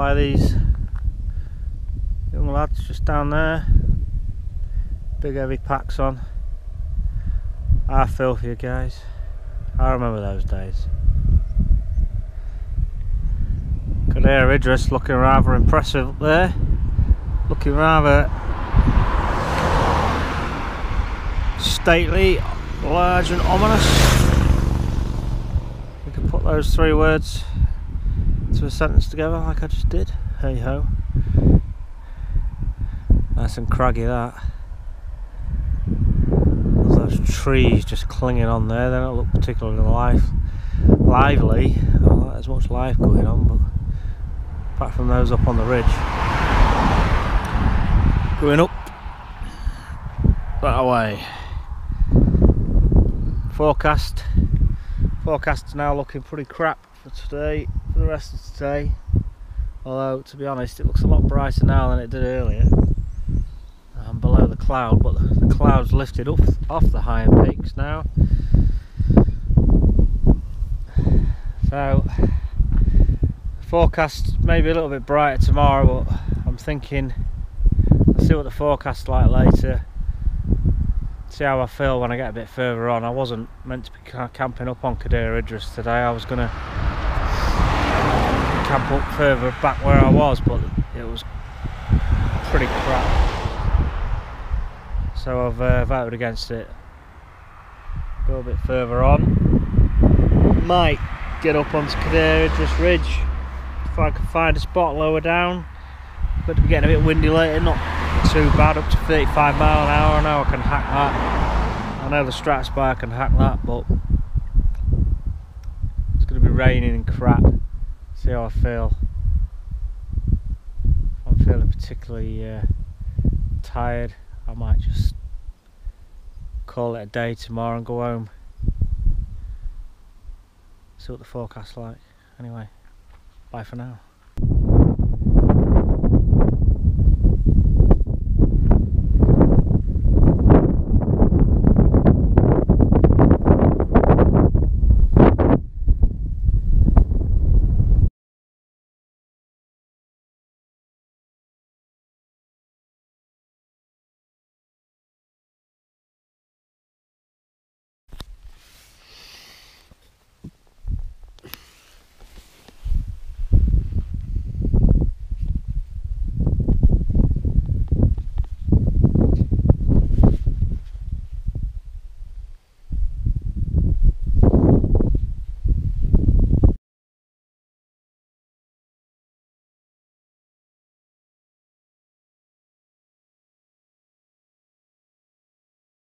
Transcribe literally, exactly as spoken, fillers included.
by these young lads just down there, big heavy packs on. I feel for you guys, I remember those days. Cadair Idris looking rather impressive up there, looking rather stately, large and ominous. We can put those three words to a sentence together like I just did. Hey ho. Nice and craggy that. Those trees just clinging on there, they don't look particularly life, lively. Well, not as much life going on, but apart from those up on the ridge. Going up that way. Forecast. Forecast's now looking pretty crap for today, for the rest of today. Although, to be honest, it looks a lot brighter now than it did earlier. I'm below the cloud, but the, the cloud's lifted up off the higher peaks now. So, forecast maybe a little bit brighter tomorrow, but I'm thinking I'll see what the forecast's like later. See how I feel when I get a bit further on. I wasn't meant to be camping up on Cadair Idris today. I was going to camp up further back where I was, but it was pretty crap. So I've uh, voted against it. Go a bit further on. Might get up onto Cadair Idris Ridge if I can find a spot lower down. But to be getting a bit windy later, not too bad, up to thirty-five mile an hour. I know I can hack that. I know the Stratospire can hack that, but it's going to be raining and crap. See how I feel. If I'm feeling particularly uh, tired, I might just call it a day tomorrow and go home. See what the forecast's like. Anyway, bye for now.